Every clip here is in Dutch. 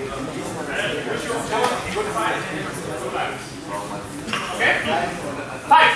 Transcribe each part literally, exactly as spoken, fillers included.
Okay? Five.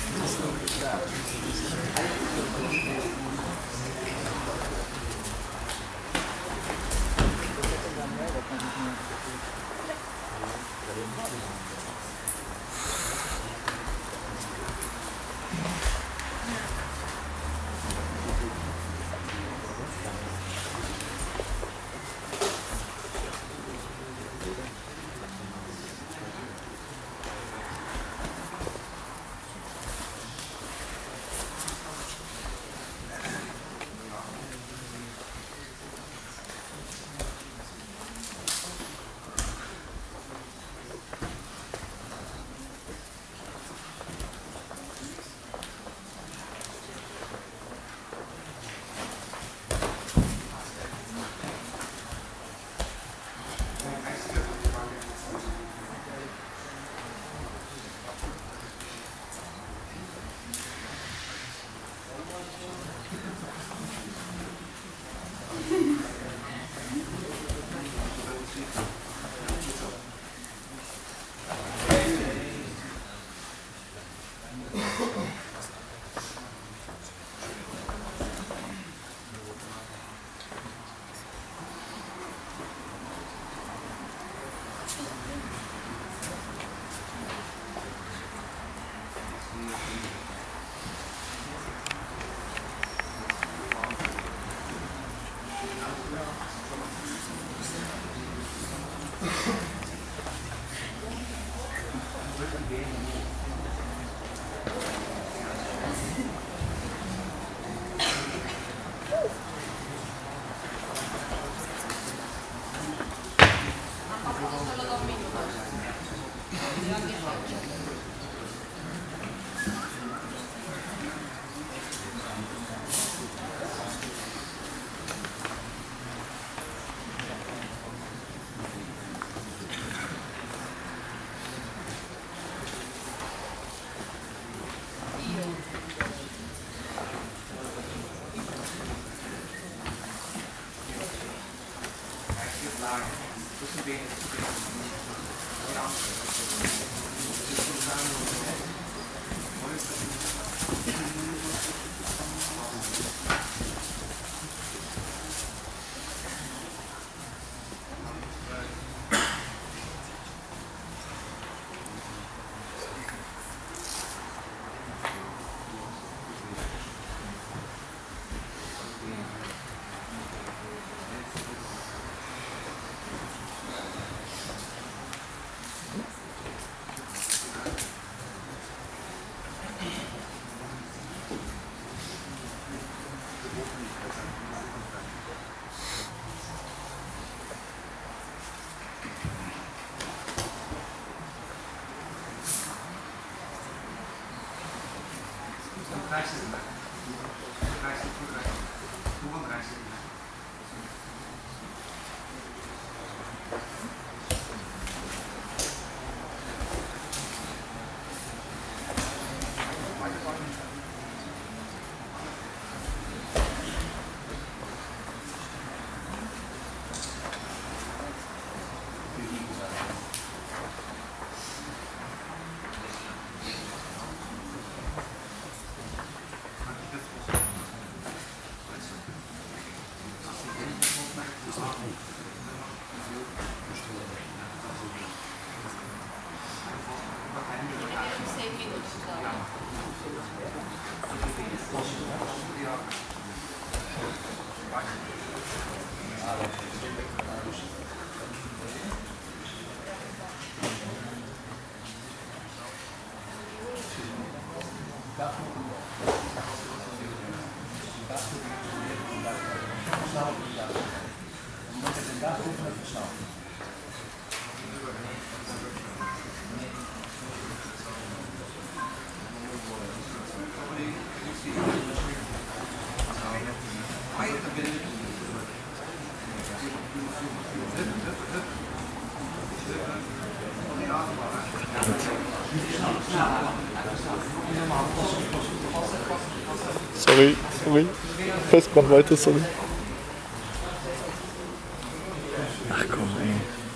Sorry, sorry. Fest, mach weiter, sorry. Ach komm, ey.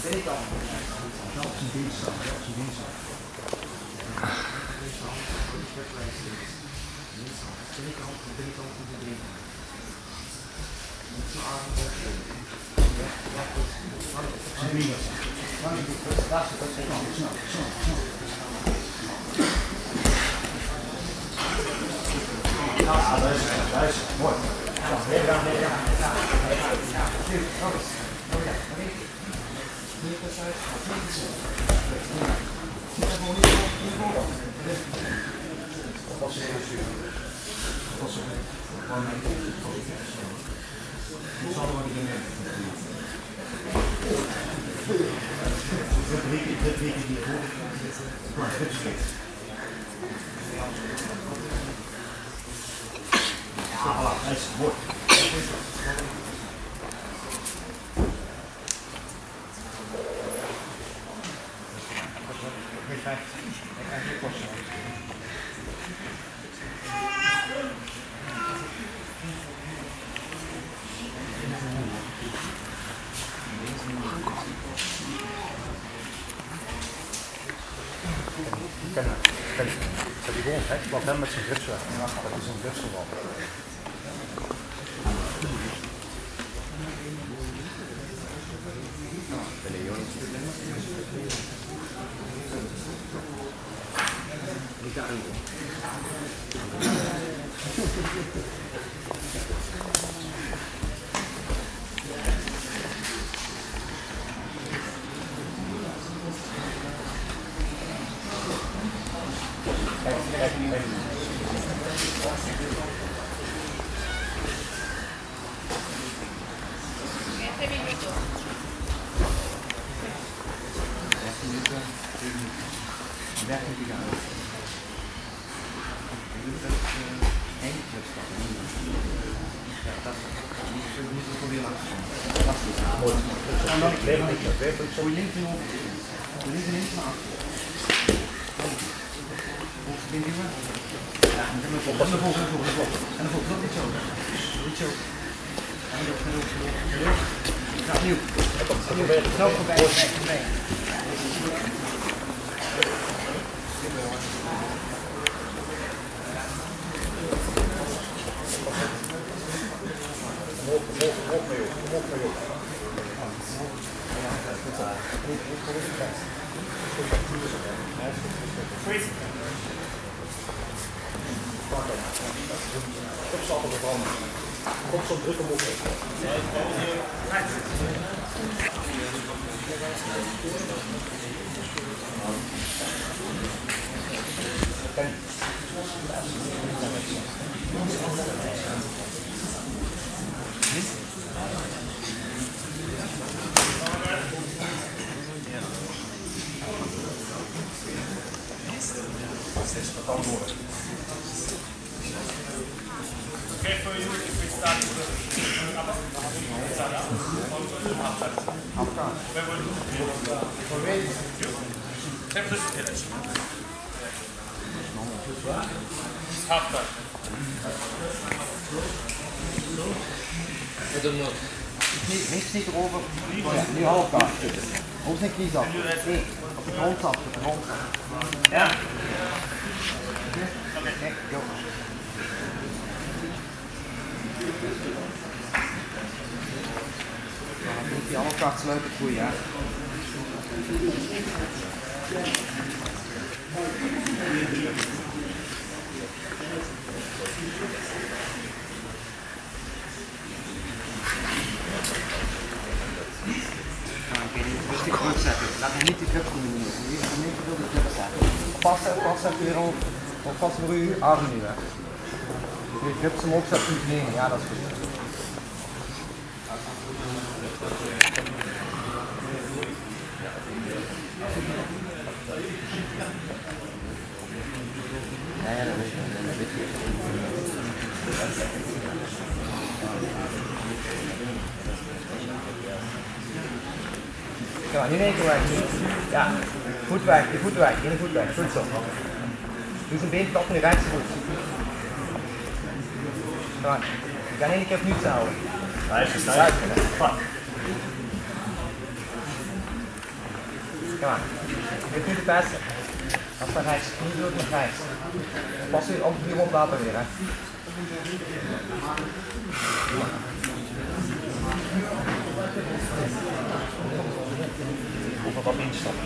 Ben ik al? Dat is een dinsdag, dat is een dinsdag. Ben ik al, ben ik al goed te drinken. Dat is een avond ook. Ja, ja, goed. Waar is het? Daar zit het. Snel, snel, snel, snel. Ja, dat is het, dat is het. Mooi. Nee, ja, nee, ja. Ja, voilà, dat is mooi. Ken het. Ken het. Dat die hond, hè? Ik loop hem met zijn ritsel. Dat is een ritselwal. Zo je links en op. Je links en links naar achter. Volgens de dingen. Ja, en dan volgens de volgende volgende. En dan volgens dat niet zo. Niet zo. En dan genoeg, genoeg. Ja, opnieuw. Zo voorbij, voorbij, voorbij. Kom op, kom op, kom op mee op. Kom op mee op. Kop zal er branden. Kop zal druk om op. Okay, for you, if we start with the where will you? Take this village. Half time. I don't know. Niks niet erover. Oh ja, nu half kaart. Hoofd en knie af. Nee, op de grond af. Op de grond af. Ja. Oké, go. Dan moet die half kaart sluiten voor je. Rustig goed zetten. Laat hem niet de grip doen. Niet te veel de grip zetten. Passen, passen weer op. Of vast voor u, arm nu. Hè. Je grip hem op, zet hem neer. Ja, dat is goed. Ja, ja, dat weet ik. Dat weet ik. Ja, nu in één keer weg. Ja, voet weg, je voet weg, je voet weg. Goed zo. Doe zijn been tot in de rechtse voet. Kom aan. Je kan één keer op nu houden. Hij is gestijgd. Kom maar. Dit is nu de beste. Als naar rechts, niet door naar rechts. Pas weer op die rond later weer, hè. Of wat instappen.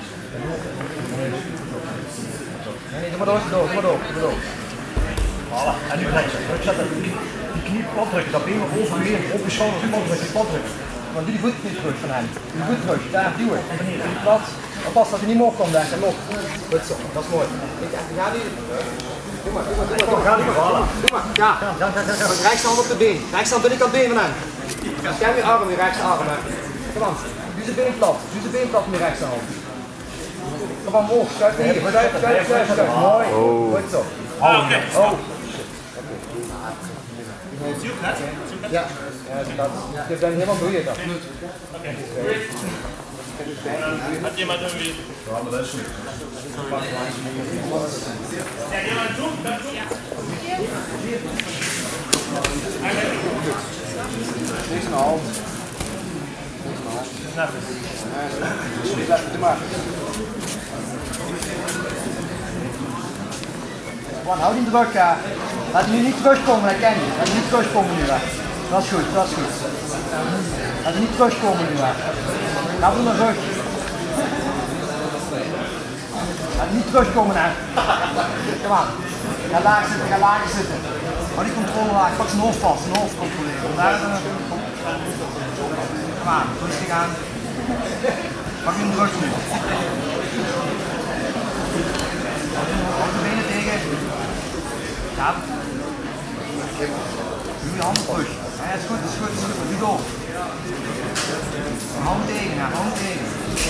Nee, nee, doe maar door, doe maar door, doe maar door. Voilà, en nu rechts. Druk zetten. Die knie plat drukken, dat been over weer, op je schouders plat drukken, plat drukken. Maar doe die voet niet terug van hem. Doe die voet terug, daar, duwen. Doe die plat. Oppas dat hij niet omhoog komt, denk ik. Nog. Goed zo, dat is mooi. Ik ga nu. Doe maar, doe maar, doe maar. Doe maar, doe maar. Ja, ja, ja, ja. Rechtshand op de been. Rechtshand binnenkant been van hem. Scherm je arm, je rechtsarm. Kom aan. Doe zijn been plat. Doe zijn been plat met je rechterhand. Kom aan, omhoog. Schuif hier. Schuif, schuif, schuif, schuif. Mooi. Goed zo. Ah, oké. Oh. Zie je ook net? Ja, ja, dat, je bent helemaal door je dat. Oké. Hat jemand irgendwie... Ja, maar dat is goed. Ja, jemand doen? Dat doen? Niks aan de hand. Doe maar. Juan, hou die druk, ja. Laat hem nu niet terugkomen, dat ken je. Laat hem niet terugkomen nu, hè. Dat is goed, dat is goed. Laat hem niet terugkomen nu, hè. Laat hem naar rug. Laat hem niet terugkomen, hè. Kom aan. Ga laag zitten, ga laag zitten. Hou die controle laag, pak zijn hoofd vast, zijn hoofd controleren. Daar, kom aan, rustig aan. Pak hem terug nu. Houd de benen tegen. Ja. Doe je handen terug. Ja, is goed, is goed, is goed. Doe door. Hand tegen, ja, hand tegen.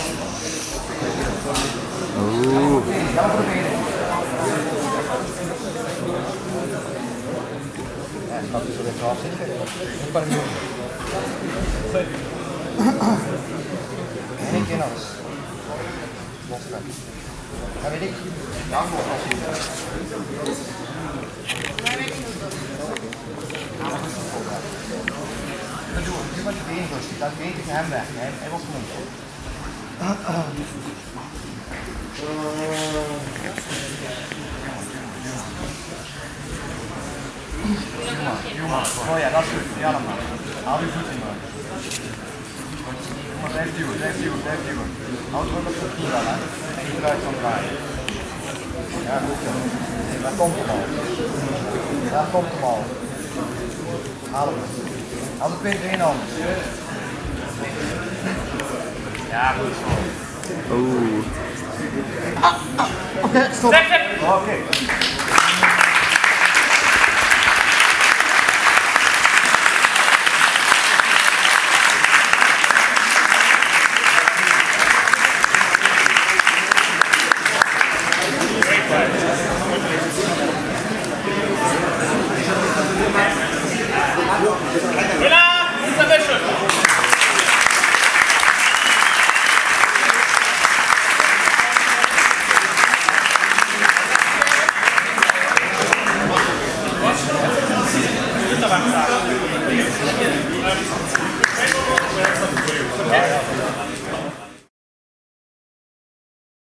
Oeh. Ja, voor de benen. Ja, dat is wel even afzitten. Ik kan hem doen. Eén keer nog eens. Loslaten. Ja, weet ik. Ja, nog als je. Nu met je been rustig, dat weet ik hem weg. Hij, hij was genoemd. Oh ja, dat is goed. Ja, dan maar. Haal je voet in maar. Maar blijf duwen, blijf duwen, blijf duwen. Houd druk op de knie dan, hè. En je eruit kan draaien. Ja, goed zo. Daar komt hem al. Daar komt hem al. Haal hem. Haal de pin erin anders. Ja, goed zo. Oeh. Ah, ah. Oké, okay, stop. Oké. Okay.